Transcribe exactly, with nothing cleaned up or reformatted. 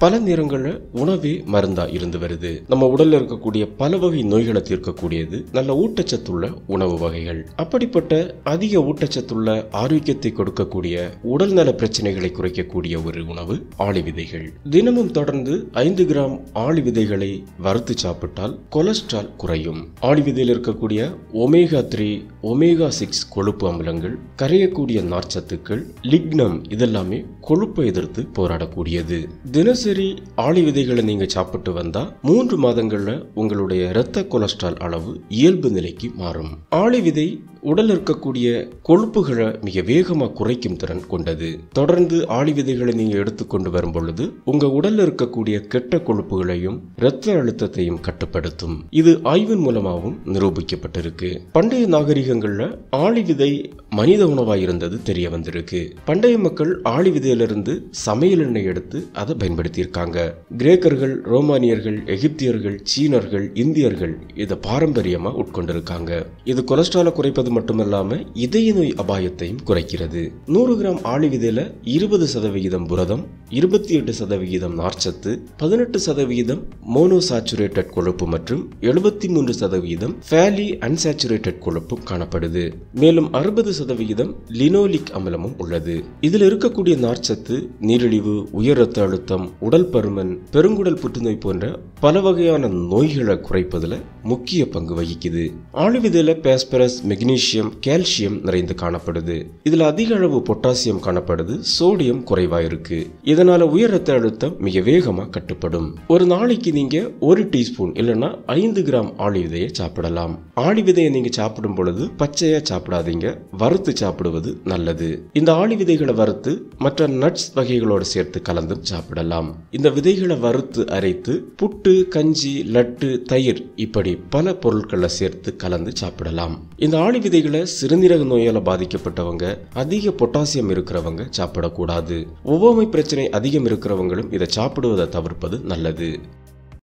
பல நேரங்களில் உணவே மருந்தா இருந்து வருது. நம்ம உடல்ல இருக்கக்கூடிய பல வகை நோய்களை தீர்க்கக்கூடியது நல்ல ஊட்டச்சத்துள்ள உணவு வகைகள். அப்படிப்பட்ட அதிக ஊட்டச்சத்துள்ள ஆரோக்கியத்தை கொடுக்கக்கூடிய உடல் நல பிரச்சனைகளை குறைக்கக்கூடிய ஒரு உணவு ஆளி விதைகள். தினமும் தொடர்ந்து ஐந்து கிராம் ஆளி விதைகளை வறுத்து சாப்பிட்டால் கொலஸ்ட்ரால் குறையும். ஆளி விதையில் இருக்கக்கூடிய ஒமேகா த்ரீ ஒமேகா சிக்ஸ் கொழுப்பு அமிலங்கள், கரையக்கூடிய நார்ச்சத்துக்கள், லிக்னம் இதெல்லாமே கொழுப்பை எதிர்த்து போராடக்கூடியது. தினசரி ஆளி விதைகளை நீங்க சாப்பிட்டு வந்தா மூன்று மாதங்கள்ல உங்களுடைய இரத்த கொலஸ்ட்ரால் அளவு இயல்பு நிலைக்கு மாறும். ஆளி விதை உடல் இருக்கக்கூடிய கொழுப்புகளை மிக வேகமா குறைக்கும் திறன் கொண்டது. தொடர்ந்து ஆளி விதைகளை நீங்க எடுத்துக்கொண்டு வரும் பொழுது உங்க உடல்ல இருக்கக்கூடிய கெட்ட கொழுப்புகளையும் இரத்த அழுத்தத்தையும் கட்டுப்படுத்தும். இது ஆய்வின் மூலமாகவும் நிரூபிக்கப்பட்டிருக்கு. பண்டைய நாகரிகங்கள்ல ஆளி விதை மனித உணவா இருந்தது தெரிய வந்திருக்கு. பண்டைய மக்கள் ஆளி விதையிலிருந்து சமையல் எண்ணெய் எடுத்து அதை பயன்படுத்தி இருக்காங்க. கிரேக்கர்கள், ரோமானியர்கள், எகிப்தியர்கள், சீனர்கள், இந்தியர்கள் இதை பாரம்பரியமா உட்கொண்டிருக்காங்க. இது கொலஸ்ட்ராலை குறைப்பது மட்டுமல்லாம இதய நோய் அபாயத்தையும் குறைக்கிறது. நூறு கிராம் ஆளி விதையில இருபது சதவிகிதம் புரதம், இருபத்தி எட்டு சதவிகிதம் நார்ச்சத்து, பதினெட்டு சதவிகிதம் மோனோசாச்சுரேட்டட் கொழுப்பு மற்றும் எழுபத்தி மூன்று சதவிகிதம் ஃபேலி அன்சாச்சுரேட்டட் கொழுப்பும் காணப்படுது. மேலும் அறுபது சதவிகிதம் லினோலிக் அமிலமும் உள்ளது. இதில் இருக்கக்கூடிய நார்ச்சத்து நீரிழிவு, உயர் ரத்த அழுத்தம், உடல் பருமன், பெருங்குடல் புற்றுநோய் போன்ற பல வகையான நோய்களை குறைப்பதில் முக்கிய பங்கு வகிக்குது. ஆளி விதையில பாஸ்பரஸ், மெக்னீசியம், கால்சியம் நிறைந்து காணப்படுது. இதுல அதிக அளவு பொட்டாசியம் காணப்படுது. சோடியம் குறைவா இருக்கு. இதனால உயர் ரத்த அழுத்தம் மிக வேகமா கட்டுப்படும். ஒரு நாளைக்கு நீங்க ஒரு டீஸ்பூன் இல்லைன்னா ஐந்து கிராம் ஆளி விதையை சாப்பிடலாம். ஆளி விதையை நீங்க சாப்பிடும் பொழுது பச்சையா சாப்பிடாதீங்க, வறுத்து சாப்பிடுவது நல்லது. இந்த ஆளி விதைகளை வறுத்து மற்ற நட்ஸ் வகைகளோடு சேர்த்து கலந்தும் சாப்பிடலாம். இந்த விதைகளை வறுத்து அரைத்து புட்டு, கஞ்சி, லட்டு, தயிர் இப்படி பல பொருட்களை சேர்த்து கலந்து சாப்பிடலாம். இந்த ஆளி விதைகளை சிறுநீரக நோயால பாதிக்கப்பட்டவங்க, அதிக பொட்டாசியம் இருக்கிறவங்க சாப்பிடக்கூடாது. ஒவ்வாமை பிரச்சனை அதிகம் இருக்கிறவங்களும் இதை சாப்பிடுவதை தவிர்ப்பது நல்லது.